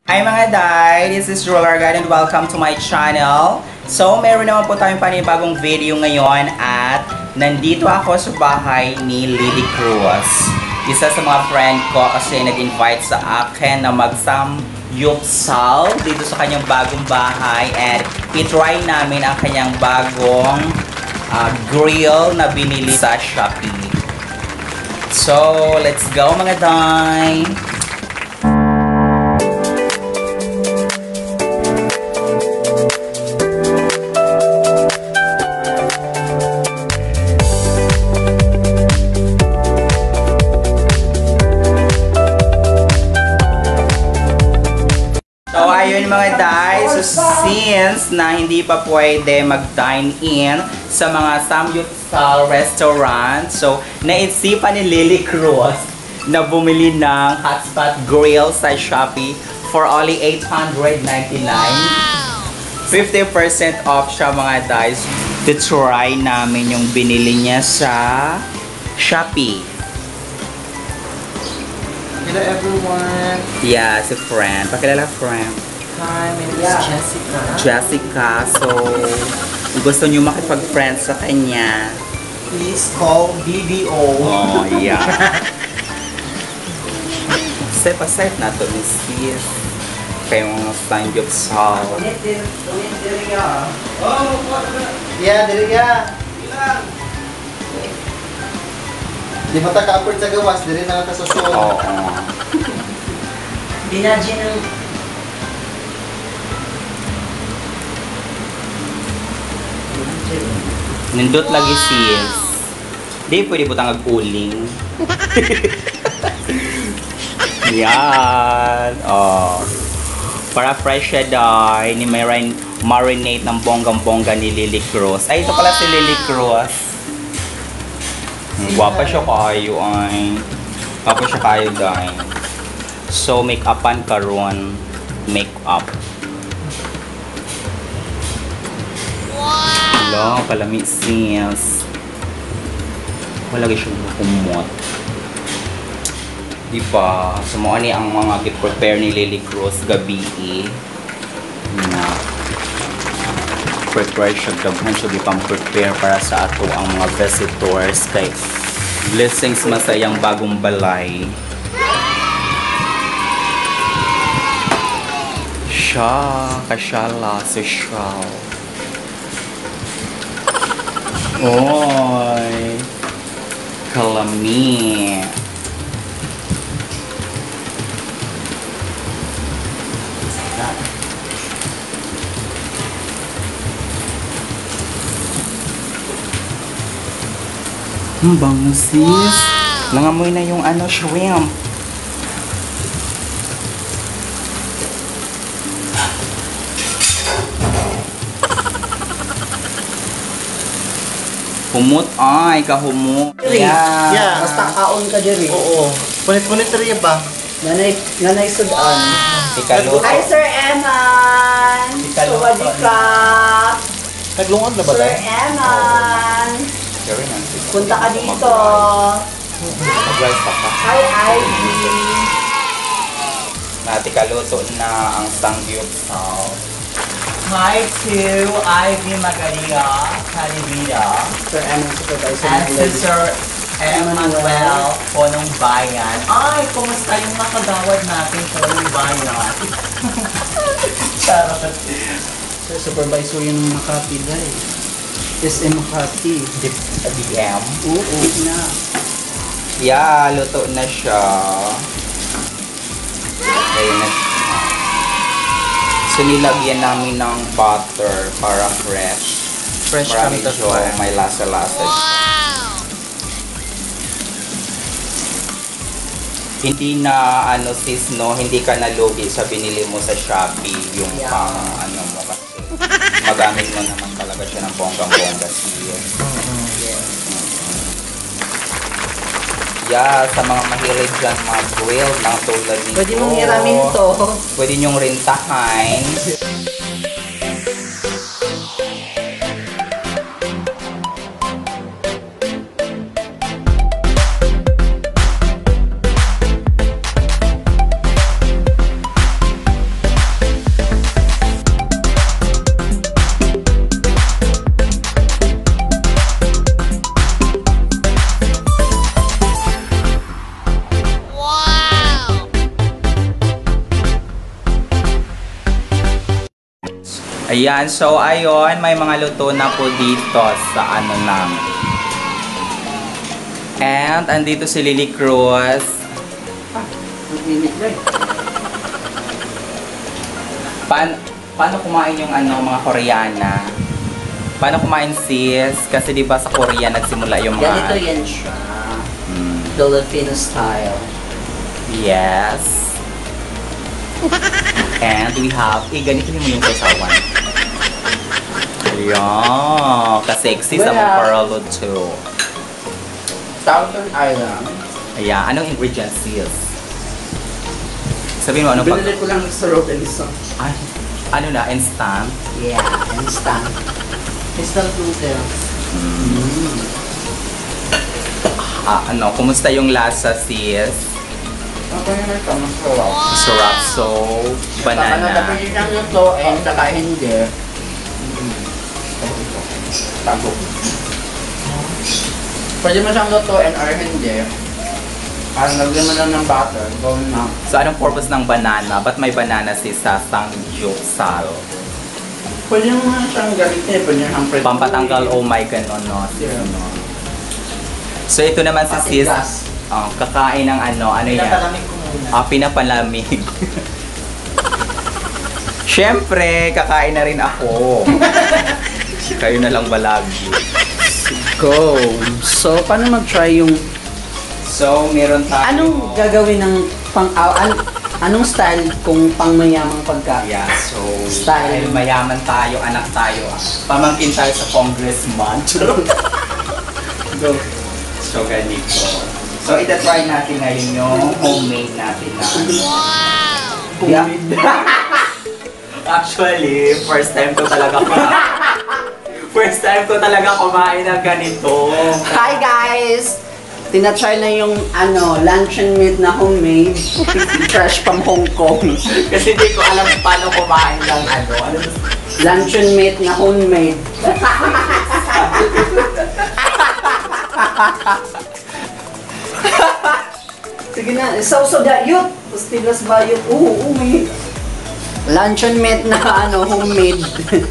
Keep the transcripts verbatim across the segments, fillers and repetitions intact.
Hi mga day! This is Roller Guide and welcome to my channel. So, meron naman po tayong panibagong video ngayon at nandito ako sa bahay ni Lily Cruz. Isa sa mga friend ko kasi nag-invite sa akin na mag-samgyupsal dito sa kanyang bagong bahay and itry namin ang kanyang bagong uh, grill na binili sa Shopee. So, let's go mga day! So, ayun mga day, so since na hindi pa pwede mag-dine in sa mga samgyupsal restaurant, so naisipan ni Lily Cruz na bumili ng hotspot grill sa Shopee for only eight hundred ninety-nine. fifty percent off siya mga day. To try namin yung binili niya sa Shopee. Hello everyone! Yeah, si friend. Pakilala friend. Hi, my name is Yeah. Jessica. Jessica. So, gusto niyo makipag-friend sa kanya. Please call B B O. Oh, yeah. Safe aside na to, Miss Sis. Kayong mga samgyupsal. Yeah, dili ya. Di ba taka-upward sa gawas, dili na ka susunod. Oo. Dinadji ng... Nindot lagi sis. Di pwede butang ag-uling. Yan. Oh. Para fresh siya dahil ni may marinate ng bonggang-bongga ni Lily Cruz. Ay, ito pala si Lily Cruz. Guwapa siya kayo ay. Guwapa siya kayo dahil. So, make-upan karon. Make-up. Wow! Hello, kalami sis. Wala siya kumot. Di ba? So, mo ani ang mga gi-prepare ni Lily Cruz gabi na prepare siya, daghan siya gipang-prepare para sa ato ang mga visitors kay blessings masayang bagong balay. Siya, kasyala, social. Oy, kalami. Ang bango sis. Wow. Nangamoy na yung ano, shrimp. Humot ay, kahumot. Yeah. Yeah, basta kaon ka diri. Oo. Punit-punit rin ba? Nanay, nanay sudan. Ikaluto. Hi, Sir Eman! Ikaluto. Sawadee ka! Naglungod na ba Sir tayo? Eman! Sure na, sis. Punta ka dito. Mag-rice pa ka. Hi, Ivy! Nati kaluto na ang samgyupsal. Hi to Ivy Magaria, Calivida, Sir Eman, supervisor and ng to ladies. Sir Emmanuel Ponong Bayan. Ay, kumusta yung nakagawad natin sa Ponong Bayan? Charot. Sir, supervisor yung Makati, guys. S M Makati. Sa D M. Oo, na. Yeah, luto na siya. Ayun na siya. So, nilagyan namin ng butter para fresh. Fresh para kami to. medyo may lasa-lasa siya. Hindi na, ano sis, no, hindi ka nalugi sa binili mo sa Shopee yung Yeah. pang, ano mo kasi. Magamit mo naman talaga siya ng bonggang-bongga sis. Yeah, sa mga mahilig dyan, mga grill ng tulad nito. Pwede mong hiramin to. Pwede nyong rintahan. Ayan, so ayun, may mga luto na po dito sa ano namin. And andito si Lily Cruz. Ang init na eh. Paano, paano kumain yung ano, mga Koreana? Paano kumain sis? Kasi di ba sa Korea nagsimula yung mga... Ganito yan siya. Mm, Filipino style. yes. And we have... Eh, ganito mo yung kasawan. Ayan. Ka-sexy sa mga Well, paralo too. Thousand Island. Ayan. Anong ingredients sis? Sabihin mo, ano pag... Binili ko lang sa Robinson. Ay, ano na? Instant? Yeah, instant. Instant noodles. Mm. Ah, ano, kumusta yung lasa sis? Okay na ito, masarap. Sarap. So, Baka na banana. pwede siyang lutoin, saka hindi. Tago. Pwede mo siyang lutoin or hindi. Parang lagyan mo lang ng butter, gawin na. So, anong purpose ng banana? Ba't may banana sis sa sangyupsal? Pwede mo nga siyang gamitin, pwede mo siyang prito. Pampatanggal, oh my ganon, no? Sis, Yeah. no? So, ito naman si sis, Patigas. oh, kakain ng ano, ano yan? Pinapalamig ko muna. Ah, pinapalamig. Siyempre, kakain na rin ako. Kayo na lang balagi. Go! So, paano mag-try yung... So, meron tayo... Anong gagawin ng pang... Uh, an, anong style kung pang mayamang pagkain? Yeah, so, Style. dahil mayaman tayo, anak tayo, pamangkin tayo sa congressman. Go! So, ganito. So, itatry natin ngayon yung homemade natin na ano. Wow! Homemade. Actually, first time ko talaga kumain. First time ko talaga kumain ng ganito. Hi guys! Tinatry na yung ano, luncheon meat na homemade. Fresh from Hong Kong. Kasi hindi ko alam paano kumain ng ano. Ano ba? Luncheon meat na homemade. Sige na, sausaw da, yut! Pastilas ba yut? Oo, oo, may... Luncheon meat na ano, homemade.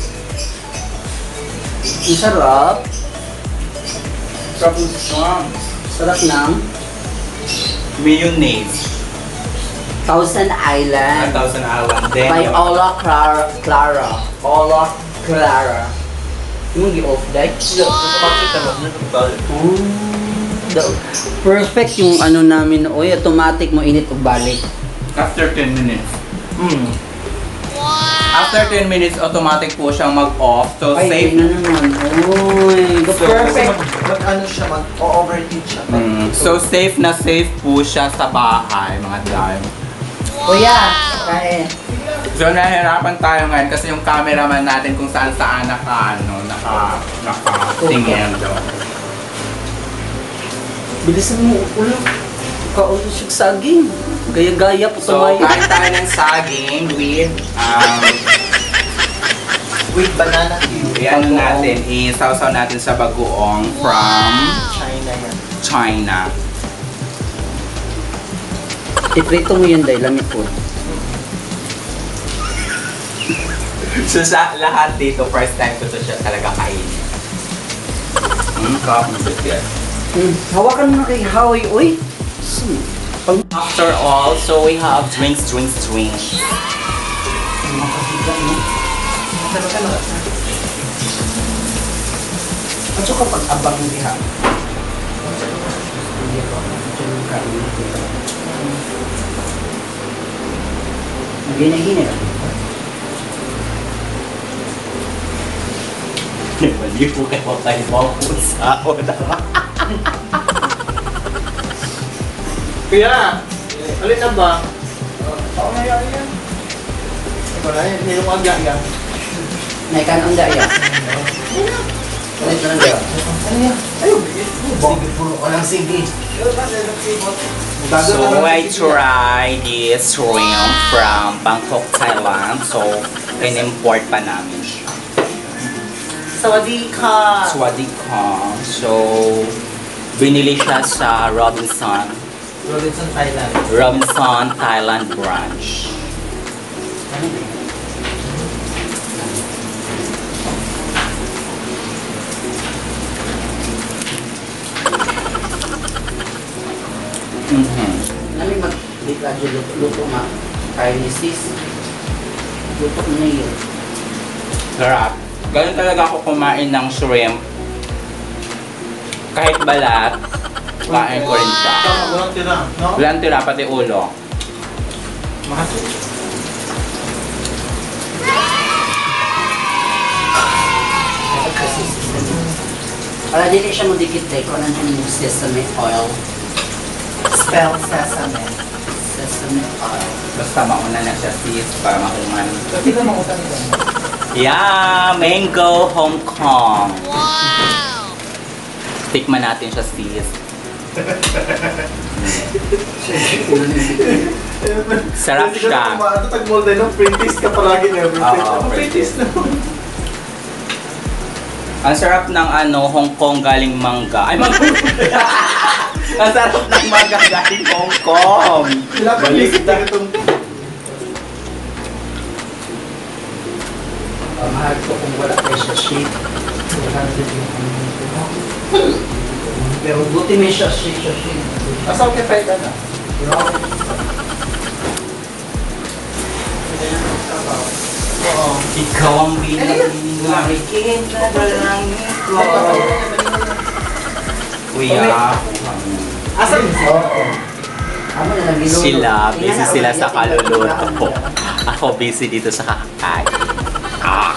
Ang sarap. Sarap ng Sarap ng mayonnaise. Thousand one Island thousand awan. Then, by yung- Ola Clara. Clara. Ola Clara. Yung gi-off day? Pakita mo. Oh. The- Perfect yung ano namin. Oy, automatic mo init o balik. after ten minutes. Hmm. After ten minutes, automatic po siyang mag-off. So, Ay, safe. na naman. Oy, the So, perfect. Mag ano siya, mag-overheat siya. Mm, so, safe na safe po siya sa bahay, mga dime. Kuya, kain. So, nahihirapan tayo ngayon kasi yung cameraman natin kung saan saan naka, ano, naka, naka-tingin doon. Bilisan mo, ulo. Kaulo siya saging. Gaya-gaya po So, tumayo. kain tayo ng saging with, um, With banana cube. ano natin, isawsaw natin sa bagoong from China yan. China. Iprito mo yun dahil lamit po. So, sa lahat dito, first time ko to siya talaga kainin. Mm, sarap ng biscuit. Hmm, hawakan mo na kay Howie, uy. Hmm. Pag After all, so we have drinks, drinks, drinks. makasigan mo. At so kapag abang diha. Hindi ko dyan yung kain natin. Nagina-gina lang. Mali po kayo tayo mga pusa o na. Kuya, alin na ba? Oo na yan yan. Ikaw na yan, hindi yung aga yan. Naikan ang daya. Ulit na lang daya. Ano yan? Ayun, sige, puro ka lang sige. So I try this shrimp from Bangkok, Thailand. So in-import pa namin siya. Sawadee ka! Swadika. So binili siya sa Robinson. Robinson, Thailand. Robinson Thailand branch. Luto na. Chinese sis. Luto na yun. Sarap. Ganun talaga ako kumain ng shrimp. Kahit balat, kain ko rin siya. Walang tira, no? Walang tira, pati ulo. Mahal. Dapat kasi sesame. Para dili siya mo dikit day, kung nandiyan yung sesame oil. Spell sesame. Sesame oil. Basta mauna na siya sis para makuman. Pati ba makutan nila? Yeah! Mango Hong Kong! Wow! Tikman natin siya sis. Sarap siya. Tatagmol din, no? Printis ka palagi niya. Oo, Printis na. Ang sarap ng ano, Hong Kong galing mangga. Ay, mangga! Ang sarap ng mangga galing Hong Kong! Balik na itong... Uh, mahal ko kung wala kayo sa shake. Wala rin yung ano. Pero buti may siya shake siya shake. Asaw kay Pwede na. Oo. Ikaw ang binakikita na lang ito. Kuya. Asan? Amo na lang niluto. Sila, busy Tingnan sila ako, sa ganyan, kaluluto. ganyan. Ako busy dito sa kakakain. Ah.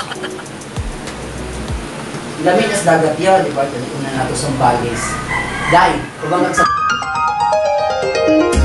Lamig as dagat yun, di ba? Dali una nato sa bagis. Dai, kubang sa...